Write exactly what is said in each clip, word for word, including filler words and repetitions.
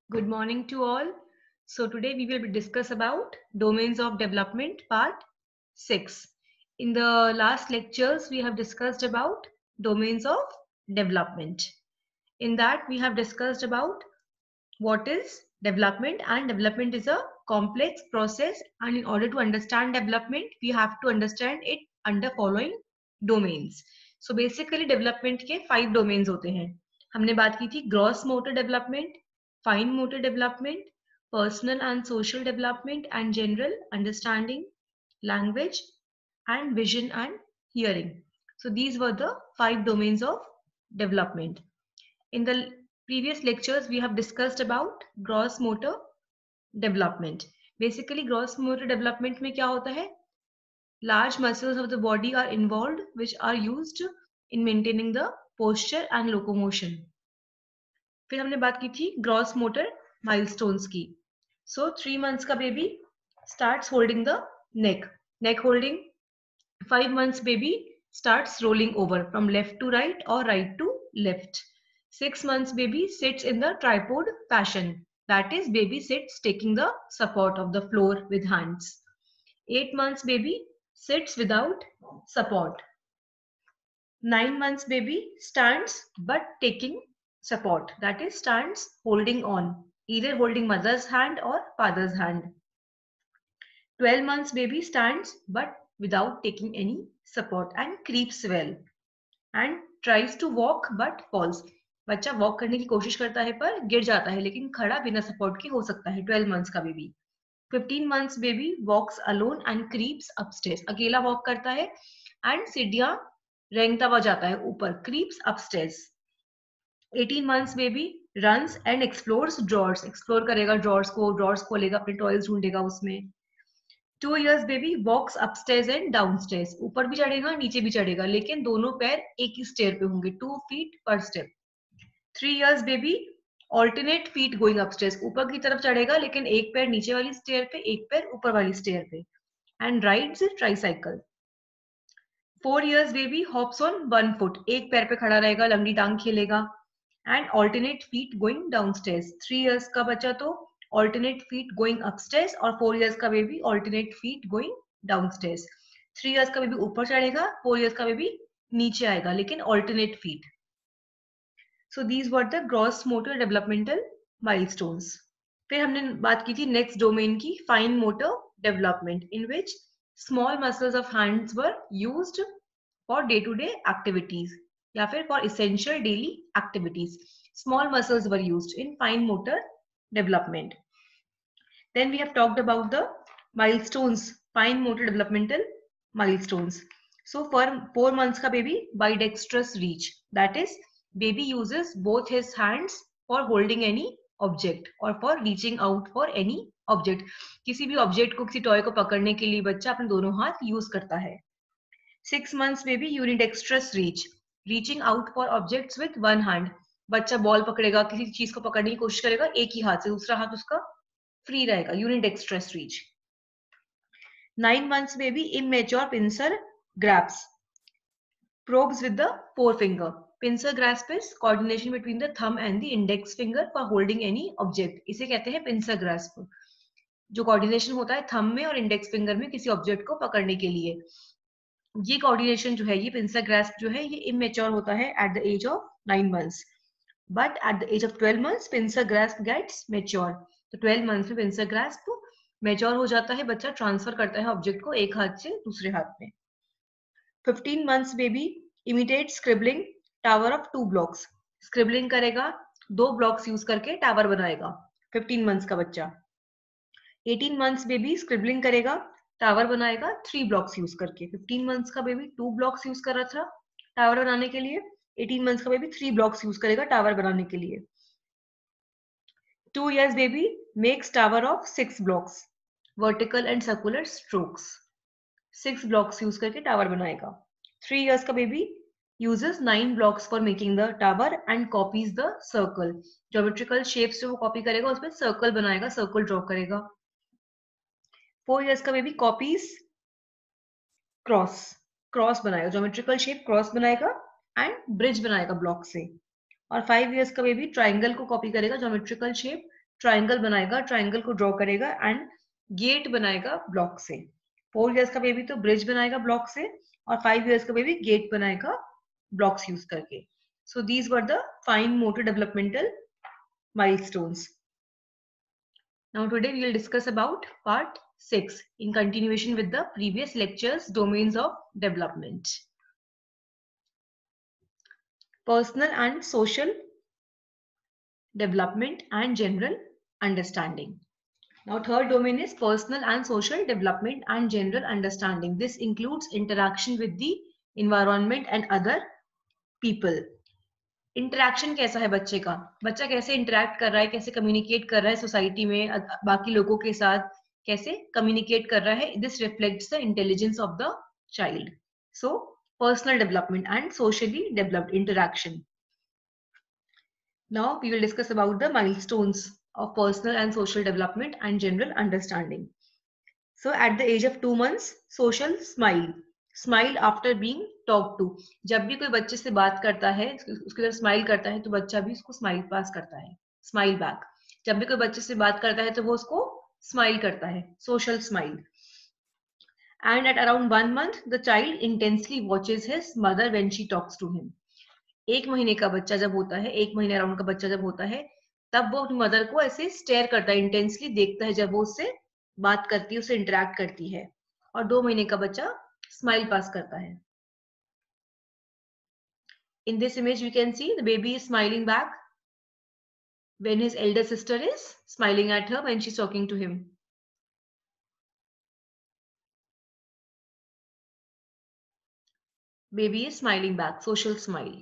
Good morning to all. So today we will discuss about domains of development part six. In the last lectures we have discussed about domains of development. In that we have discussed about what is development, and development is a complex process, and in order to understand development we have to understand it under following domains. So basically development के five domains होते हैं. हमने बात की थी gross motor development, fine motor development, personal and social development, and general understanding, language, and vision and hearing. So these were the five domains of development. In the previous lectures we have discussed about gross motor development. Basically gross motor development में क्या होता है? Large muscles of the body are involved which are used in maintaining the posture and locomotion. फिर हमने बात की थी gross motor milestones की. सो थ्री मंथ्स का baby starts holding the neck neck holding. Five months baby starts rolling over from left to right or right to left. Six months baby sits in the tripod fashion. That is, baby sits taking the support of the floor with hands. Eight months baby sits without support. Nine months baby stands but taking support. That is, stands holding on, either holding mother's hand or father's hand. twelve months baby stands but without taking any support and creeps well and tries to walk but falls. बच्चा walk करने की कोशिश करता है पर गिर जाता है, लेकिन खड़ा बिना सपोर्ट के हो सकता है. ट्वेल्व मंथ्स का baby. Fifteen months baby walks alone and creeps upstairs. अकेला वॉक करता है एंड सीढ़ियां रेंगता हुआ जाता है ऊपर. Creeps upstairs. Eighteen months baby runs and explores drawers. Explore करेगा ड्रॉर्स को, ड्रॉर्स खोलेगा, अपने टॉयज ढूंढेगा उसमें. Two years baby walks upstairs and downstairs. ऊपर भी चढ़ेगा नीचे भी चढ़ेगा, लेकिन दोनों पैर एक ही स्टेयर पे होंगे, टू फीट पर step. Three years baby alternate feet going upstairs. ऊपर की तरफ चढ़ेगा लेकिन एक पैर नीचे वाली स्टेयर पे, एक पैर ऊपर वाली स्टेयर पे. And rides tricycle. Four years baby hops on one foot. एक पैर पे खड़ा रहेगा, लंगड़ी टांग खेलेगा. And alternate feet going downstairs. Three years का बच्चा तो alternate feet going upstairs, और फोर इयर्स का baby alternate feet going downstairs. Three years का बेबी ऊपर चढ़ेगा, फोर इयर्स का बेबी नीचे आएगा, लेकिन alternate feet. So these were the gross motor developmental milestones. फिर हमने बात की थी next domain की, fine motor development, in which small muscles of hands were used for day-to-day activities या फिर for essential daily activities. Small muscles were used in fine motor development. Then we have talked about the milestones, fine motor developmental milestones. So for four months ka baby bidextrous reach, that is, baby uses both his hands for holding any object or for reaching out for any object. किसी भी object को, किसी toy को पकड़ने के लिए बच्चा अपने दोनों हाथ use करता है. Six months baby unidextrous reach, reaching out for objects with one hand. बच्चा बॉल पकड़ेगा, किसी चीज को पकड़ने की कोशिश करेगा एक ही हाथ से, दूसरा हाथ उसका फ्री रहेगा. unidextrous reach. Nine months baby immature pincer grasp, probes with the forefinger. Pincer grasp is coordination between the thumb and the index finger for holding any object. इसे कहते हैं pincer grasp, जो कोऑर्डिनेशन होता है thumb में और index finger में किसी ऑब्जेक्ट को पकड़ने के लिए. ये कोऑर्डिनेशन जो है, ये पिंसर ग्रास्प जो है, ये इमेच्योर होता है at the age of nine months. But at the age of twelve months pincer grasp gets mature. तो ट्वेल्व मंथ्स में पिंसर ग्रास्प मेच्योर हो जाता है, बच्चा ट्रांसफर करता है ऑब्जेक्ट को एक हाथ से दूसरे हाथ में. Fifteen months baby imitate scribbling tower of two blocks. Scribbling करेगा, दो ब्लॉक्स यूज करके टावर बनाएगा. फिफ्टीन मंथ्स का बच्चा. एटीन मंथ्स बेबी स्क्रिबलिंग करेगा, टावर बनाएगा थ्री ब्लॉक्स यूज करके. फिफ्टीन मंथ्स का बेबी टू ब्लॉक्स यूज कर रहा था टावर बनाने के लिए. एटीन मंथ्स का बेबी थ्री ब्लॉक्स यूज करेगा टावर बनाने के लिए. Two years baby makes tower of six blocks, vertical and circular strokes. Six blocks use करके टावर बनाएगा. थ्री इयर्स का baby uses nine blocks for making the tower and copies the circle. Geometrical shapes जो वो copy करेगा उसमें circle बनाएगा, circle draw करेगा. Four years का बेबी कॉपीज क्रॉस, क्रॉस बनाएगा, ज्योमेट्रिकल शेप क्रॉस बनाएगा एंड ब्रिज बनाएगा ब्लॉक से. और फाइव इयर्स का बेबी ट्राइंगल को कॉपी करेगा, ज्योमेट्रिकल शेप ट्राइंगल बनाएगा, ट्राइंगल को ड्रॉ करेगा एंड गेट बनाएगा ब्लॉक से। फोर इयर्स का बेबी तो ब्रिज बनाएगा ब्लॉक से और फाइव इयर्स का बेबी गेट बनाएगा ब्लॉक्स यूज करके। So these were the fine motor developmental milestones. Now today we will discuss about part six in continuation with the previous lectures, domains of development. Personal and social development and general understanding. Now third domain is personal and social development and general understanding. This includes interaction with the environment and other people. Interaction कैसा है बच्चे का, बच्चा कैसे interact कर रहा है, कैसे कम्युनिकेट कर रहा है सोसाइटी में बाकी लोगों के साथ, कैसे कम्युनिकेट कर रहा है. This reflects the intelligence of the child. So personal development and socially developed interaction. Now we will discuss about the milestones of personal and social development and general understanding. So at the age of two months, social smile. Smile after being talked to. जब भी कोई बच्चे से बात करता है, उसके तरफ स्माइल करता है, तो बच्चा भी उसको स्माइल पास करता है, स्माइल बैक. जब भी कोई बच्चे से बात करता है तो वो उसको स्माइल करता है, social smile. And at around one month, the child intensely watches his mother when she talks to him. एक महीने का बच्चा जब होता है, एक महीने अराउंड का बच्चा जब होता है, तब वो अपनी मदर को ऐसे स्टेयर करता है, इंटेंसली देखता है जब वो उससे बात करती है, उससे इंटरेक्ट करती है. और दो महीने का बच्चा स्माइल पास करता है. In this image we can see the baby is smiling back when his elder sister is smiling at her when she's talking to him. Baby is smiling back, social smile.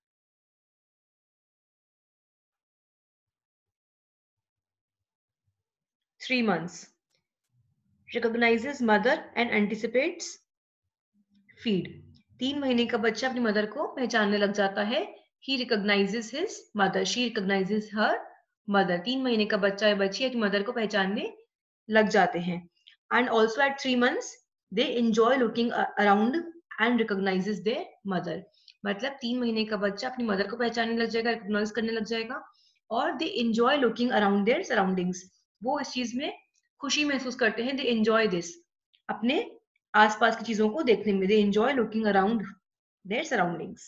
Three months. Recognizes mother and anticipates feed. तीन महीने का बच्चा अपनी mother को पहचानने लग जाता है. He recognizes his mother. She recognizes her mother. तीन महीने का बच्चा या बच्ची अपनी मदर को पहचानने लग जाते हैं. And also at three months, they enjoy looking around and recognizes their mother. मतलब तीन महीने का बच्चा अपनी मदर को पहचानने लग जाएगा, रिकॉग्नाइज करने लग जाएगा. और they enjoy looking around their surroundings. वो इस चीज में खुशी महसूस करते हैं. They enjoy this. अपने आसपास की चीजों को देखने में. They enjoy looking around their surroundings.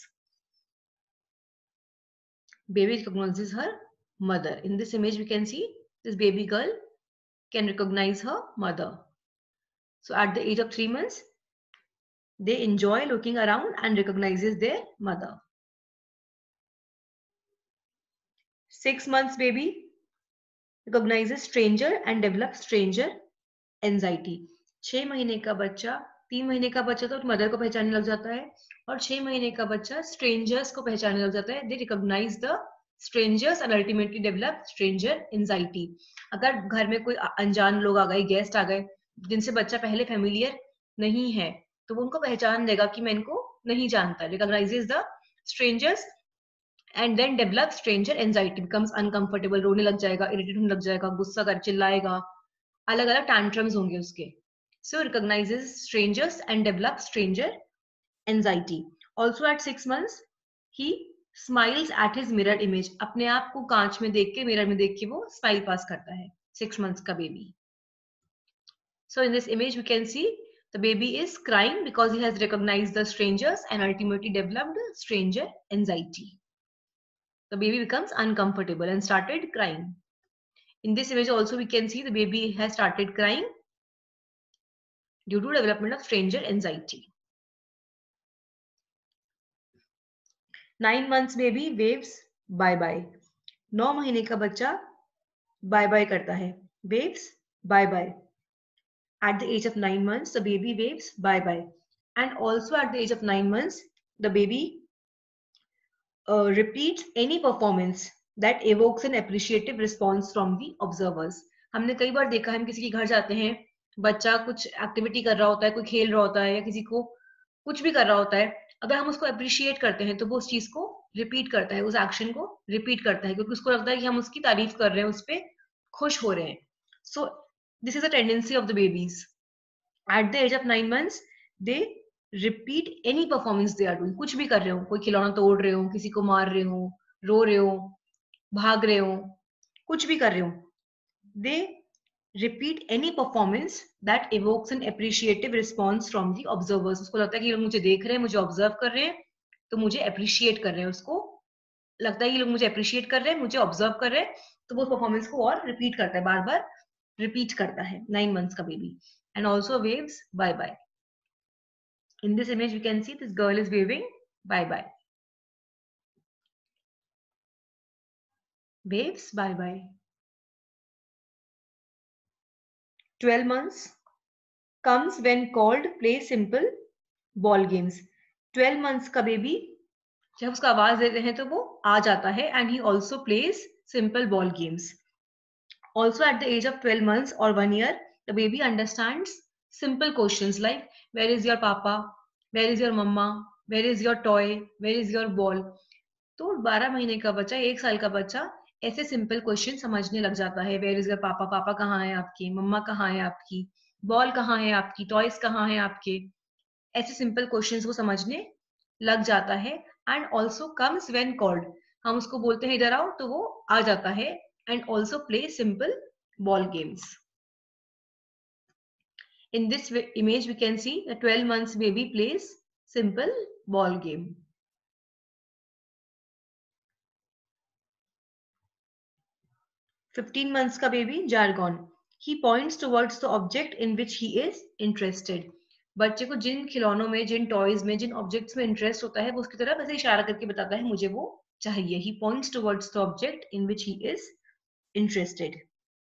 Baby recognizes her mother. In this image we can see this baby girl can recognize her mother. So at the age of three months, they enjoy looking around and recognizes their mother. Six months baby recognizes stranger and develops stranger anxiety. छह महीने का बच्चा, तीन महीने का बच्चा तो mother को पहचानने लग जाता है और छह महीने का बच्चा स्ट्रेंजर्स को पहचानने लग जाता है. They recognize the strangers and ultimately develop stranger anxiety. अगर घर में कोई अनजान लोग आ गए, गेस्ट आ गए जिनसे बच्चा पहले फेमिलियर नहीं है, तो वो उनको पहचान देगा कि मैं इनको नहीं जानता. Recognizes the strangers and then develops stranger anxiety. Becomes uncomfortable, रोने लग जाएगा, इरिटेट होने लग जाएगा, गुस्सा कर चिल्लाएगा, अलग अलग tantrums होंगे उसके. So recognizes strangers and develops stranger anxiety. Also at six months, he smiles at his mirror image. अपने आप को कांच में देख के, मिरर में देख के वो स्माइल पास करता है. Six months का baby. So in this image we can see the baby is crying because he has recognized the strangers and ultimately developed stranger anxiety. The baby becomes uncomfortable and started crying. In this image also we can see the baby has started crying due to development of stranger anxiety. Nine months baby waves bye bye. नौ महीने का बच्चा bye bye करता है. Waves bye bye. At the age of nine months, the baby waves bye bye. And also at the age of nine months, the baby uh, repeats any performance that evokes an appreciative response from the observers. हमने कई बार देखा है, हम किसी के घर जाते हैं, बच्चा कुछ एक्टिविटी कर रहा होता है, कोई खेल रहा होता है या किसी को कुछ भी कर रहा होता है, अगर हम उसको अप्रिशिएट करते हैं तो वो उस चीज को रिपीट करता है, उस एक्शन को रिपीट करता है, क्योंकि उसको लगता है कि हम उसकी तारीफ कर रहे हैं, उस पर खुश हो रहे हैं. So this is a tendency of the babies. At the age of nine months they repeat any performance they are doing. कुछ भी कर रहे हो, कोई खिलौना तोड़ रहे हो, किसी को मार रहे हो, रो रहे हो, भाग रहे हो, कुछ भी कर रहे हो, they repeat any performance that evokes an appreciative response from the observers. उसको लगता है कि ये लोग मुझे देख रहे हैं, मुझे ऑब्जर्व कर रहे हैं, तो मुझे अप्रिशिएट कर रहे हैं. उसको लगता है कि लोग मुझे अप्रिशिएट कर रहे हैं, मुझे ऑब्जर्व कर रहे हैं, तो वो परफॉर्मेंस को और रिपीट करता है, बार बार रिपीट करता है. नाइन मंथ्स का baby. And also waves bye bye. In this image, we can see this girl is waving bye bye. Waves bye bye. twelve months comes when called play simple ball games. twelve months का baby जब उसका आवाज देते हैं तो वो आ जाता है. And he also plays simple ball games. Also at the age of twelve months or one year, the baby understands simple questions like where is your papa, where is your mama, where is your toy, where is your ball. तो बारह महीने का बच्चा, एक साल का बच्चा ऐसे सिंपल क्वेश्चन समझने लग जाता है. वेयर इज योर पापा, पापा कहाँ है आपके, मम्मा कहाँ है आपकी, बॉल कहाँ है आपकी, टॉयज कहाँ है आपके. ऐसे सिंपल क्वेश्चंस वो समझने लग जाता है. And also comes when called. हम उसको बोलते हैं इधर आओ तो वो आ जाता है. And also play simple ball games. In this image we can see the twelve months baby plays simple ball game. fifteen months का baby jargon. He points towards the object in which he is interested. बच्चे को जिन खिलौनों में, जिन toys में, जिन objects में interest होता है वो उसकी तरफ ऐसे इशारा करके बताता है मुझे वो चाहिए. He points towards the object in which he is interested.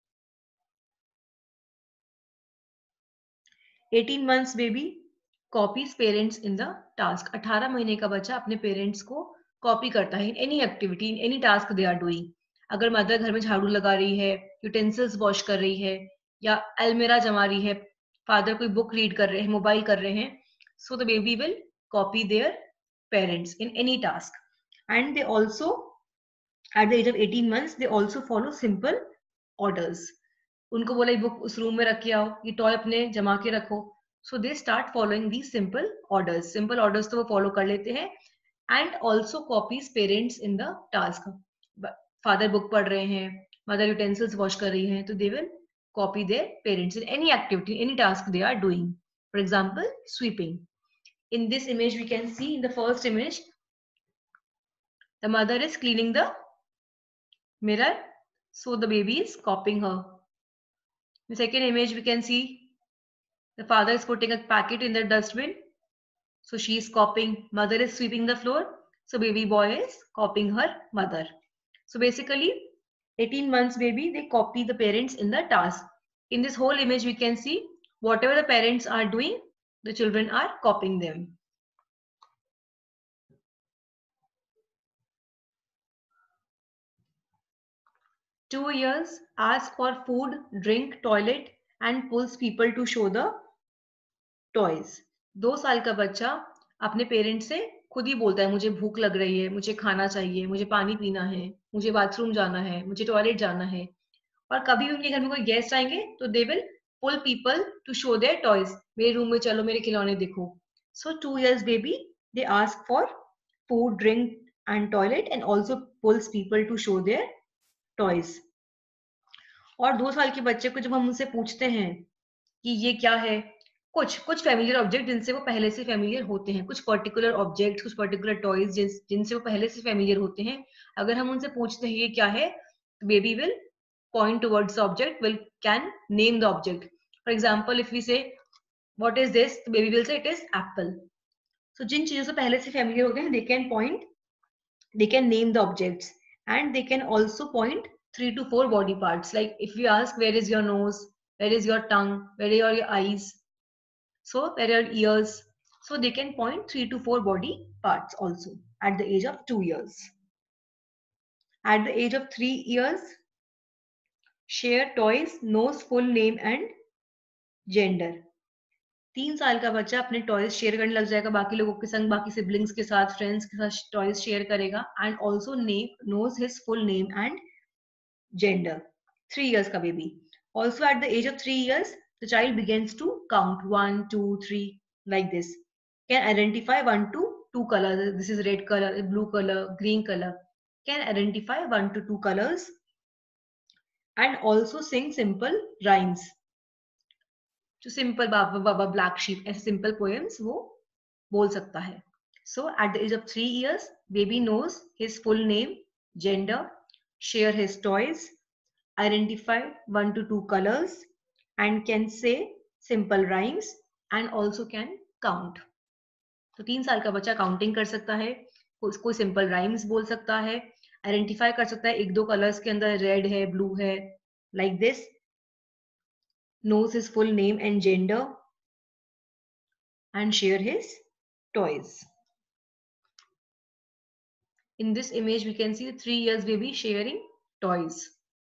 eighteen months baby copies parents in the task. अठारह महीने का बच्चा अपने पेरेंट्स को कॉपी करता है. In any activity, in any task they are doing. अगर मदर घर में झाड़ू लगा रही है, यूटेंसिल्स वॉश कर रही है, या अलमीरा जमा रही है, फादर कोई बुक रीड कर रहे हैं, मोबाइल कर रहे हैं, so the baby will copy their parents in any task. And they also at the age of eighteen months they also follow simple orders. उनको बोला ये बुक उस रूम में रख के आओ, ये टॉय अपने जमा के रखो. So they start following the simple orders. Simple orders तो वो फॉलो कर लेते हैं. And also copies parents in the task. Father book पढ़ रहे हैं, मदर यूटेंसिल्स वॉश कर रही हैं, तो they will copy their parents in any activity, any task they are doing. For example sweeping. In this image we can see, in the first image the mother is cleaning the mirror, so the baby is copying her. In the second image we can see the father is putting a packet in the dustbin, so she is copying. Mother is sweeping the floor, so baby boy is copying her mother. So basically eighteen months baby, they copy the parents in the task. In this whole image we can see whatever the parents are doing, the children are copying them. Two years asks for food, drink, toilet and pulls people to show the toys. दो साल का बच्चा अपने parents से खुद ही बोलता है मुझे भूख लग रही है, मुझे खाना चाहिए, मुझे पानी पीना है, मुझे बाथरूम जाना है, मुझे टॉयलेट जाना है. और कभी भी उनके घर में कोई गेस्ट आएंगे तो they will pull people to show their toys. मेरे रूम में चलो, मेरे खिलौने देखो. So two years baby, they ask for food, drink and toilet and also pulls people to show their toys. और दो साल के बच्चे को जब हम उनसे पूछते हैं कि ये क्या है, कुछ कुछ फेमिलियर ऑब्जेक्ट जिनसे वो पहले से फेमिलियर होते हैं, कुछ पर्टिकुलर ऑब्जेक्ट्स, कुछ पर्टिकुलर टॉयज जिन जिनसे वो पहले से फेमिलियर होते हैं, अगर हम उनसे पूछते हैं ये क्या है, baby will point towards the object, will can name the object. For example, if we say what is this, the baby will say it is apple. So जिन चीजों से पहले से familiar होते हैं, they can point, they can name the objects, and they can also point three to four body parts. Like if we ask where is your nose, where is your tongue, where are your eyes, so where are your ears, so they can point three to four body parts also at the age of two years. At the age of three years, share toys, knows full name and gender. तीन साल का बच्चा अपने toys share करने लग जाएगा बाकी लोगों के संग, बाकी सिबलिंग्स के साथ, फ्रेंड्स के साथ टॉयज शेयर करेगा. And also name knows his full name and gender. Three years का baby. Also at the age of three years the child begins to count one two three like this. Can identify one to two colour, this is red colour, blue colour, green colour. Can identify one to two colours and also sing simple rhymes. जो simple baa baa black sheep ऐसे simple poems वो बोल सकता है. So at the age of three years, baby knows his full name, gender, share his toys, identify one to two colors, and can say simple rhymes and also can count. तो तीन साल का बच्चा counting कर सकता है, कोई simple rhymes बोल सकता है, आइडेंटिफाई कर सकता है एक दो कलर्स के अंदर रेड है, ब्लू है, like this. Knows his full name and gender and share his toys. In this image we can see the three years baby sharing toys.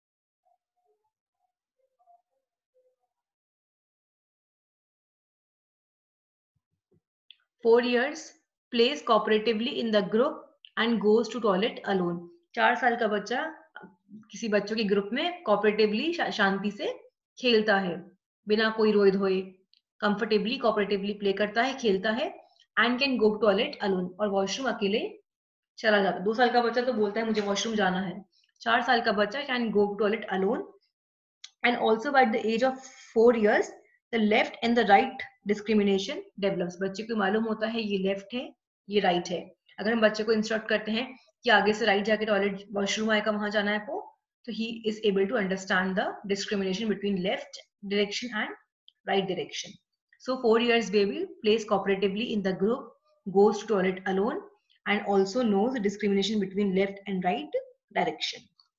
Four years plays cooperatively in the group and goes to toilet alone. चार साल का बच्चा किसी बच्चों के group में cooperatively शांति से खेलता है बिना कोई रोए धोए, कंफर्टेबली कोऑपरेटिवली प्ले करता है, खेलता है, and can go to toilet alone, और वॉशरूम अकेले चला जाता है. दो साल का बच्चा तो बोलता है मुझे वॉशरूम जाना है. चार साल का बच्चा can go to toilet alone. And also by the age of four years the left and the right discrimination develops. बच्चे को मालूम होता है ये लेफ्ट है ये राइट है. अगर हम बच्चे को इंस्ट्रक्ट करते हैं कि आगे से राइट जाके टॉयलेट वॉशरूम आएगा वहां जाना है आपको, तो he is able to understand the discrimination between left direction and right direction. So four years baby plays cooperatively in the group, goes to toilet alone, and also knows the discrimination between left and right direction.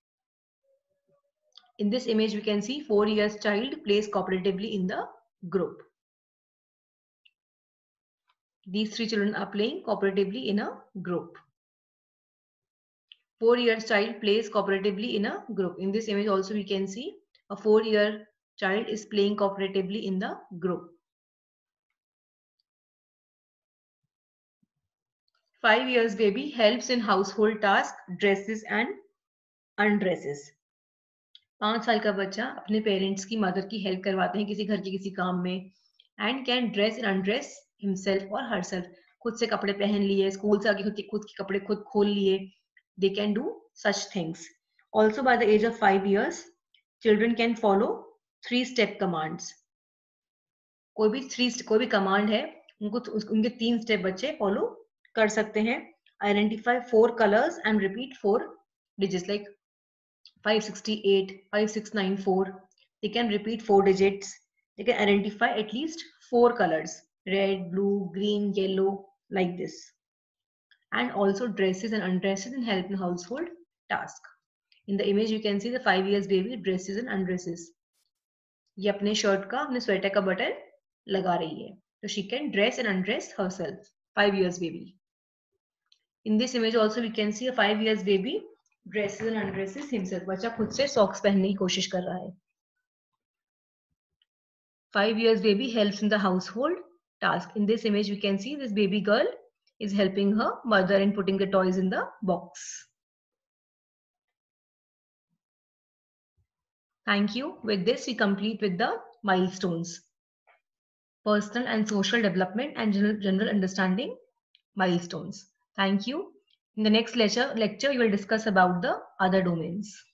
In this image we can see four years child plays cooperatively in the group. These three children are playing cooperatively in a group. Four years child plays cooperatively in a group. In this image also we can see a four year child is playing cooperatively in the group. Five years baby helps in household tasks, dresses and undresses. पांच साल का बच्चा अपने parents की mother की help करवाते हैं किसी घर के किसी काम में, and can dress and undress himself और हरसेल्फ. खुद से कपड़े पहन लिए, स्कूल से आके खुद के खुद के कपड़े खुद खोल लिए. They can do such things. Also by the age of five years, children can follow three step commands. कोई भी थ्री कोई भी कमांड है उनको उनके तीन स्टेप बच्चे फॉलो कर सकते हैं. Identify four colors and repeat four digits like five sixty-eight, five six nine four. They can repeat four digits. They can identify at least four colors: red, blue, green, yellow, like this. And also dresses and undresses and help in household task. In the image you can see the five years baby dresses and undresses. ये अपने shirt का अपने sweater का button लगा रही है, so she can dress and undress herself. Five years baby. In this image also we can see a five years baby dresses and undresses himself. बच्चा खुद से सॉक्स पहनने की कोशिश कर रहा है. Five years baby helps in the household task. In this image we can see this baby girl is helping her mother in putting the toys in the box. Thank you. With this, we complete with the milestones. Personal and social development and general, general understanding milestones. Thank you. In the next lecture, lecture, we will discuss about the other domains.